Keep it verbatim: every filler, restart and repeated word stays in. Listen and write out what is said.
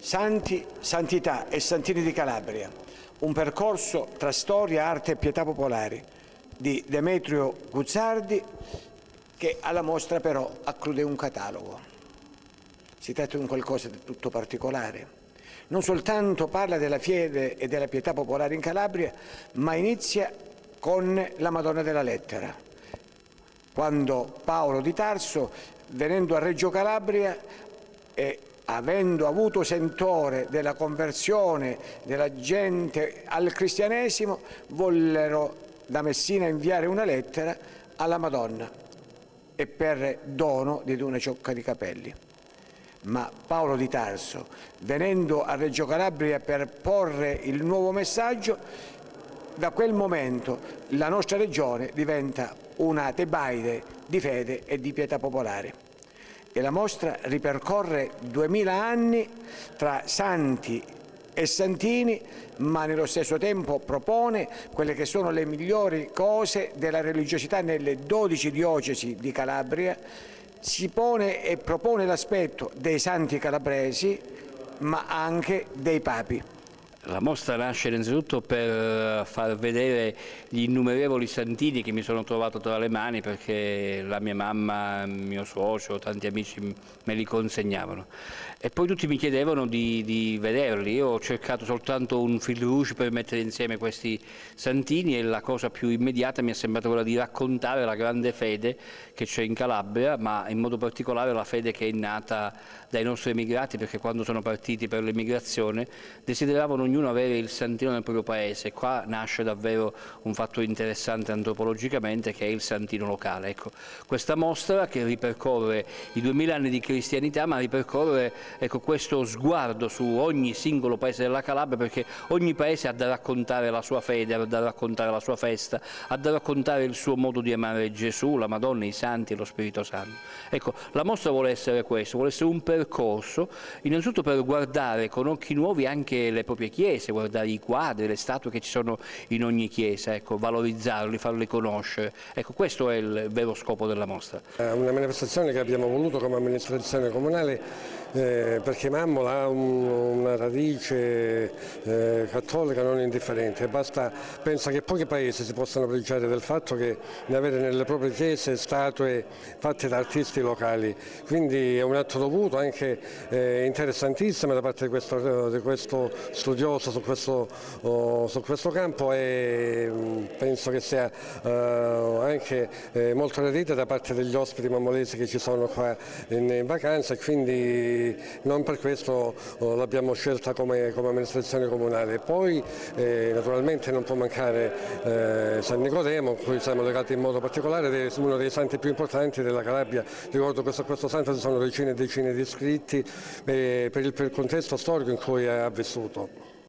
Santi, Santità e Santini di Calabria, un percorso tra storia, arte e pietà popolari di Demetrio Guzzardi, che alla mostra però acclude un catalogo. Si tratta di un qualcosa di tutto particolare. Non soltanto parla della fede e della pietà popolare in Calabria, ma inizia con la Madonna della Lettera, quando Paolo di Tarso, venendo a Reggio Calabria e avendo avuto sentore della conversione della gente al cristianesimo, vollero da Messina inviare una lettera alla Madonna e per dono di una ciocca di capelli. Ma Paolo di Tarso, venendo a Reggio Calabria per porre il nuovo messaggio, da quel momento la nostra regione diventa una Tebaide di fede e di pietà popolare. E la mostra ripercorre duemila anni tra santi e santini, ma nello stesso tempo propone quelle che sono le migliori cose della religiosità nelle dodici diocesi di Calabria. Si pone e propone l'aspetto dei santi calabresi, ma anche dei papi. La mostra nasce innanzitutto per far vedere gli innumerevoli santini che mi sono trovato tra le mani, perché la mia mamma, mio suocero, tanti amici me li consegnavano. E poi tutti mi chiedevano di, di vederli. Io ho cercato soltanto un fil rouge per mettere insieme questi santini, e la cosa più immediata mi è sembrata quella di raccontare la grande fede che c'è in Calabria, ma in modo particolare la fede che è nata dai nostri emigrati, perché quando sono partiti per l'emigrazione desideravano ognuno avere il santino nel proprio paese. Qua nasce davvero un fatto interessante antropologicamente, che è il santino locale. Ecco, questa mostra che ripercorre i duemila anni di cristianità, ma ripercorre, ecco, questo sguardo su ogni singolo paese della Calabria, perché ogni paese ha da raccontare la sua fede, ha da raccontare la sua festa, ha da raccontare il suo modo di amare Gesù, la Madonna, i santi e lo Spirito Santo. Ecco, la mostra vuole essere questo, vuole essere un percorso innanzitutto per guardare con occhi nuovi anche le proprie chiese, guardare i quadri, le statue che ci sono in ogni chiesa, ecco, valorizzarli, farli conoscere. Ecco, questo è il vero scopo della mostra. È una manifestazione che abbiamo voluto come amministrazione comunale eh, perché Mammola ha un, una radice eh, cattolica non indifferente. Basta, pensa che pochi paesi si possano pregiare del fatto che di avere nelle proprie chiese statue fatte da artisti locali, quindi è un atto dovuto, anche eh, interessantissimo da parte di questo, di questo studioso su questo, oh, su questo campo, e penso che sia eh, anche eh, molto gradita da parte degli ospiti mammolesi che ci sono qua in, in vacanza, e quindi non per questo oh, l'abbiamo scelta come, come amministrazione comunale. Poi eh, naturalmente non può mancare eh, San Nicodemo, a cui siamo legati in modo particolare, uno dei santi più importanti della Calabria. Ricordo che su questo santo ci sono decine e decine di iscritti eh, per il, per il contesto storico in cui ha vissuto.